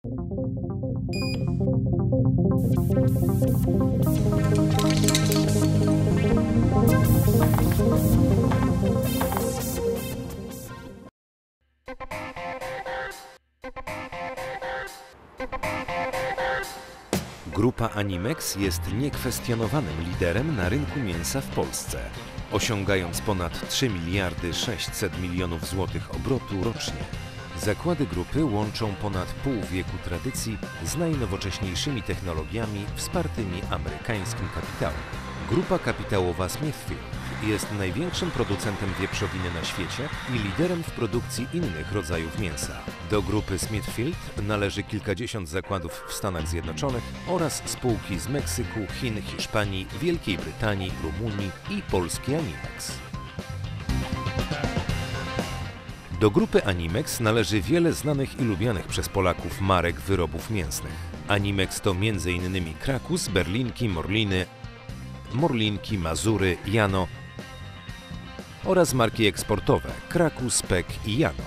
Grupa Animex jest niekwestionowanym liderem na rynku mięsa w Polsce, osiągając ponad 3 miliardy 600 milionów złotych obrotu rocznie. Zakłady grupy łączą ponad pół wieku tradycji z najnowocześniejszymi technologiami wspartymi amerykańskim kapitałem. Grupa kapitałowa Smithfield jest największym producentem wieprzowiny na świecie i liderem w produkcji innych rodzajów mięsa. Do grupy Smithfield należy kilkadziesiąt zakładów w Stanach Zjednoczonych oraz spółki z Meksyku, Chin, Hiszpanii, Wielkiej Brytanii, Rumunii i Polski Animex. Do grupy Animex należy wiele znanych i lubianych przez Polaków marek wyrobów mięsnych. Animex to m.in. Krakus, Berlinki, Morlinki, Mazury, Jano oraz marki eksportowe Krakus, Pek i Jano.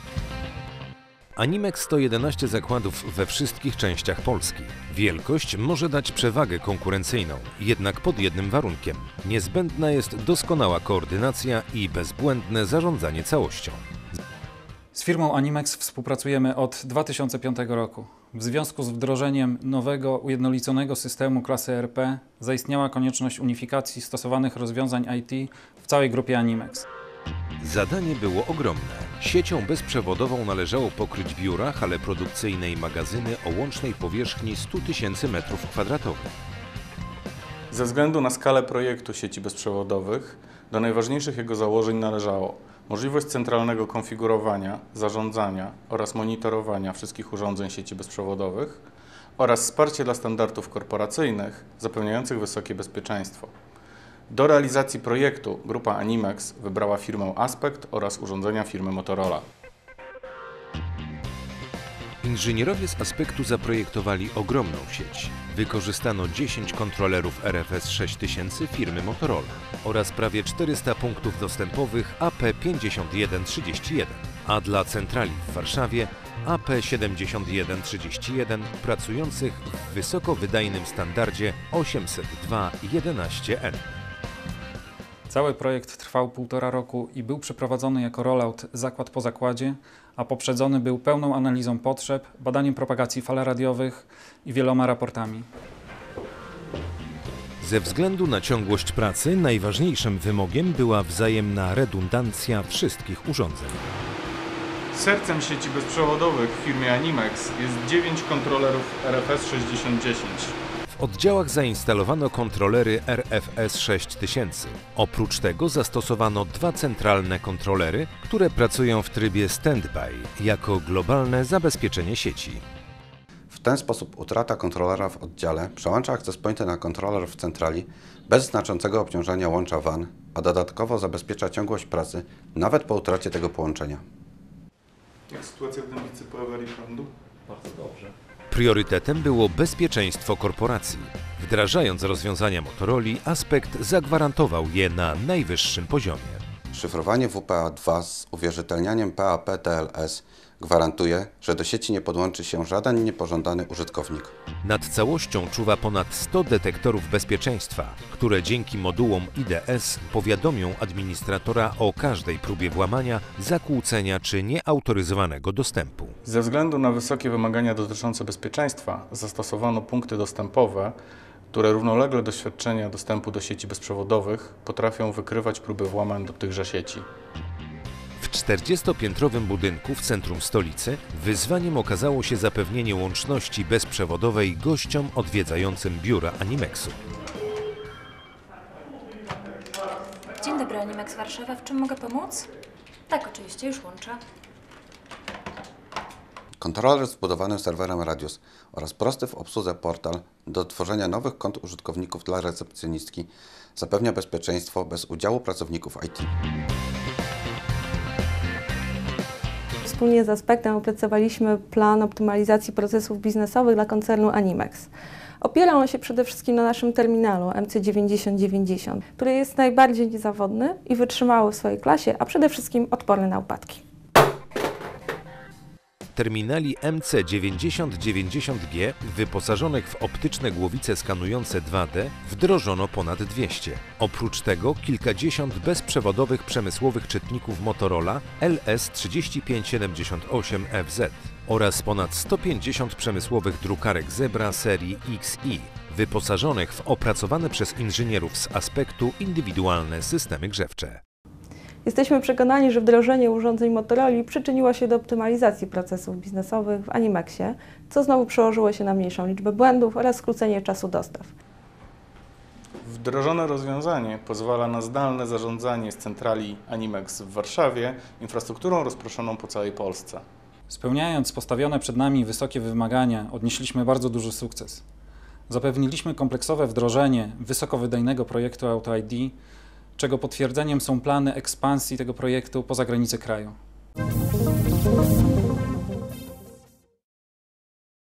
Animex to 11 zakładów we wszystkich częściach Polski. Wielkość może dać przewagę konkurencyjną, jednak pod jednym warunkiem. Niezbędna jest doskonała koordynacja i bezbłędne zarządzanie całością. Z firmą Animex współpracujemy od 2005 roku. W związku z wdrożeniem nowego, ujednoliconego systemu klasy ERP zaistniała konieczność unifikacji stosowanych rozwiązań IT w całej grupie Animex. Zadanie było ogromne. Siecią bezprzewodową należało pokryć biura, hale produkcyjne i magazyny o łącznej powierzchni 100 000 m². Ze względu na skalę projektu sieci bezprzewodowych, do najważniejszych jego założeń należało możliwość centralnego konfigurowania, zarządzania oraz monitorowania wszystkich urządzeń sieci bezprzewodowych oraz wsparcie dla standardów korporacyjnych zapewniających wysokie bezpieczeństwo. Do realizacji projektu grupa Animex wybrała firmę Aspect oraz urządzenia firmy Motorola. Inżynierowie z Aspektu zaprojektowali ogromną sieć. Wykorzystano 10 kontrolerów RFS 6000 firmy Motorola oraz prawie 400 punktów dostępowych AP5131, a dla centrali w Warszawie AP7131 pracujących w wysokowydajnym standardzie 802.11n. Cały projekt trwał 1,5 roku i był przeprowadzony jako rollout zakład po zakładzie, a poprzedzony był pełną analizą potrzeb, badaniem propagacji fal radiowych i wieloma raportami. Ze względu na ciągłość pracy najważniejszym wymogiem była wzajemna redundancja wszystkich urządzeń. Sercem sieci bezprzewodowych w firmie Animex jest 9 kontrolerów RFS 6010. W oddziałach zainstalowano kontrolery RFS 6000. Oprócz tego zastosowano 2 centralne kontrolery, które pracują w trybie standby jako globalne zabezpieczenie sieci. W ten sposób utrata kontrolera w oddziale przełącza access pointy na kontroler w centrali bez znaczącego obciążenia łącza WAN, a dodatkowo zabezpiecza ciągłość pracy nawet po utracie tego połączenia. Jak sytuacja w Dębicy po awarii prądu? Bardzo dobrze. Priorytetem było bezpieczeństwo korporacji. Wdrażając rozwiązania Motorola, Aspect zagwarantował je na najwyższym poziomie. Szyfrowanie WPA2 z uwierzytelnianiem PAP-TLS gwarantuje, że do sieci nie podłączy się żaden niepożądany użytkownik. Nad całością czuwa ponad 100 detektorów bezpieczeństwa, które dzięki modułom IDS powiadomią administratora o każdej próbie włamania, zakłócenia czy nieautoryzowanego dostępu. Ze względu na wysokie wymagania dotyczące bezpieczeństwa zastosowano punkty dostępowe, które równolegle do świadczenia dostępu do sieci bezprzewodowych potrafią wykrywać próby włamań do tychże sieci. W 40-piętrowym budynku w centrum stolicy wyzwaniem okazało się zapewnienie łączności bezprzewodowej gościom odwiedzającym biura Animexu. Dzień dobry, Animex Warszawa. W czym mogę pomóc? Tak, oczywiście, już łączę. Kontroler z wbudowanym serwerem Radius oraz prosty w obsłudze portal do tworzenia nowych kont użytkowników dla recepcjonistki zapewnia bezpieczeństwo bez udziału pracowników IT. Wspólnie z Aspektem opracowaliśmy plan optymalizacji procesów biznesowych dla koncernu Animex. Opiera on się przede wszystkim na naszym terminalu MC9090, który jest najbardziej niezawodny i wytrzymały w swojej klasie, a przede wszystkim odporny na upadki. terminali MC9090G wyposażonych w optyczne głowice skanujące 2D wdrożono ponad 200. Oprócz tego kilkadziesiąt bezprzewodowych przemysłowych czytników Motorola LS3578FZ oraz ponad 150 przemysłowych drukarek Zebra serii XI, wyposażonych w opracowane przez inżynierów z Aspektu indywidualne systemy grzewcze. Jesteśmy przekonani, że wdrożenie urządzeń Motorola przyczyniło się do optymalizacji procesów biznesowych w Animexie, co znowu przełożyło się na mniejszą liczbę błędów oraz skrócenie czasu dostaw. Wdrożone rozwiązanie pozwala na zdalne zarządzanie z centrali Animex w Warszawie infrastrukturą rozproszoną po całej Polsce. Spełniając postawione przed nami wysokie wymagania, odnieśliśmy bardzo duży sukces. Zapewniliśmy kompleksowe wdrożenie wysokowydajnego projektu Auto ID, czego potwierdzeniem są plany ekspansji tego projektu poza granice kraju.